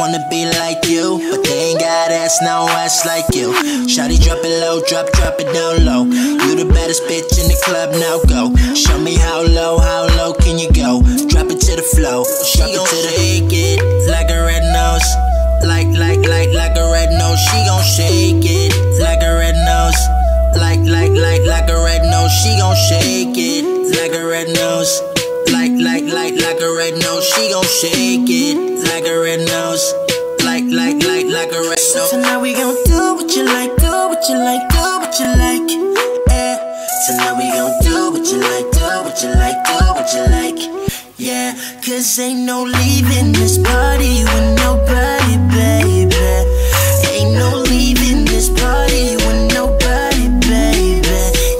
wanna be like you, but they ain't got ass, no ass like you. Shawty drop it low, drop it down low. You the baddest bitch in the club, now go. Show me how low can you go? Drop it to the flow, she gon' shake it like a red nose. Like a red nose, she gon' shake it like a red nose. Like a red nose, she gon' shake it like a red nose. Like a red nose, she gon' shake it like a red nose. Like a red nose. So now we gon' do what you like, do what you like, do what you like. Yeah. So now we gon' do what you like, do what you like, do what you like. Yeah, cause ain't no leaving this party with nobody, baby. Ain't no leaving this party with nobody, baby.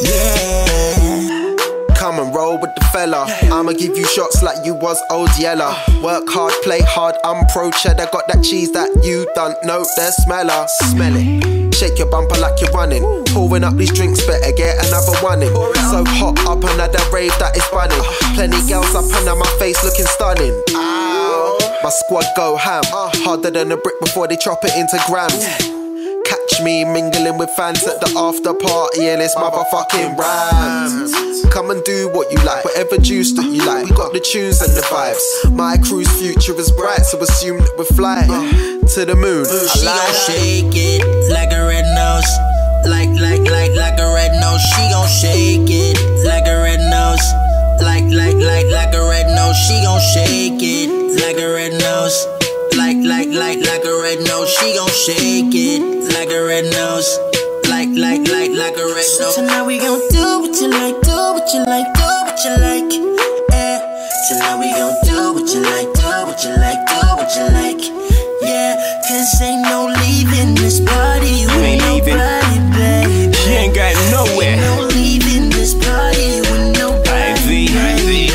Yeah. Come and roll with the fella. I'ma give you shots like you was old Yeller. Work hard, play hard, I'm pro cheddar. Got that cheese that you don't know the smeller. Smell it. Shake your bumper like you're running. Pouring up these drinks, better get another one in. So hot up another rave that is running. Plenty girls up under my face looking stunning. My squad go ham. Harder than a brick before they chop it into grams. Catch me mingling with fans at the after party and it's motherfucking rams. Come and do what you like, whatever juice that you like. We got the tunes and the vibes. My crew's future is bright, so assume that we're flying to the moon. She gon' shake it like a red nose. Like a red nose. She gon' shake it like a red nose. Like a red nose. She gon' shake it like a red nose. Like a red nose. She gon' shake it like a red nose. Like a red nose. So now we gon' do what you like, do what you like, do what you like. Yeah. So now we gon' do what you like, do what you like, do what you like. Yeah, cause ain't no leaving this party with nobody, baby. She ain't got nowhere. Ain't no leaving this party with nobody, baby.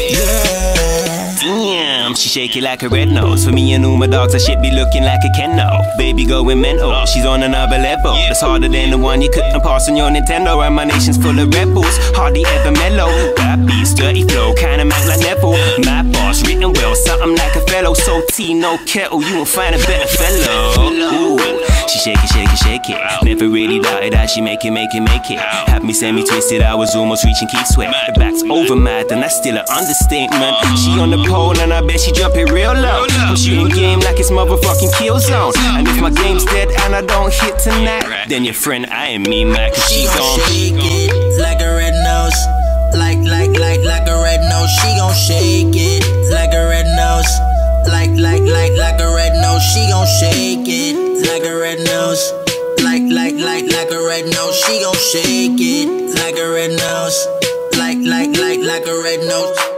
Yeah. Damn, she shake it like a red nose. For me and all my dogs, I shit be looking like a Keno. Baby going mental, she's on another level. That's harder than the one you couldn't pass on your Nintendo. And my nation's full of rebels, hardly ever mellow. Bad beats, dirty flow, kinda man like Neville. My boss, written well, something like a fellow. So tea, no kettle, you won't find a better fellow. Ooh, she shake it. Never really doubted that she make it. Had me semi-twisted, I was almost reaching Keith Sweat. The back's over mad, and that's still an understatement. She on the pole, and I bet she drop it real low. I'm shooting game like it's motherfucking Killzone. And if my game's dead and I don't hit tonight, then your friend, I ain't me, man, cause She she's gon' on. shake it like a red nose. Like a red nose. She gon' shake it like a red nose. Like a red nose. She gon' shake it like a red nose. Like a red nose. She gon' shake it like a red nose. Like a red nose.